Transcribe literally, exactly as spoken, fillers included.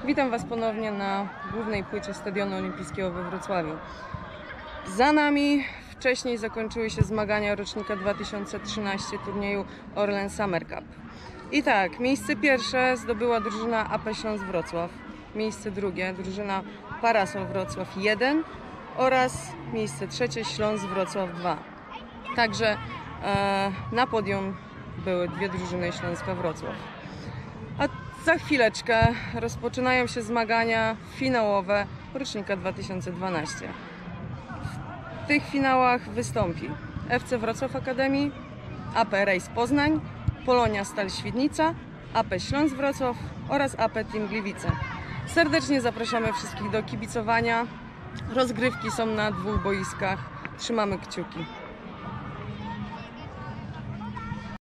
Witam Was ponownie na głównej płycie Stadionu Olimpijskiego we Wrocławiu. Za nami wcześniej zakończyły się zmagania rocznika dwa tysiące trzynastego turnieju Orlen Summer Cup. I tak, miejsce pierwsze zdobyła drużyna A P Śląsk Wrocław, miejsce drugie drużyna Parasol Wrocław jeden oraz miejsce trzecie Śląsk Wrocław dwa. Także e, na podium były dwie drużyny Śląska Wrocław. A za chwileczkę rozpoczynają się zmagania finałowe rocznika dwa tysiące dwunastego. W tych finałach wystąpi F C Wrocław Akademii, A P Race Poznań, Polonia Stal Świdnica, A P Śląsk Wrocław oraz A P Team Gliwice. Serdecznie zapraszamy wszystkich do kibicowania. Rozgrywki są na dwóch boiskach. Trzymamy kciuki.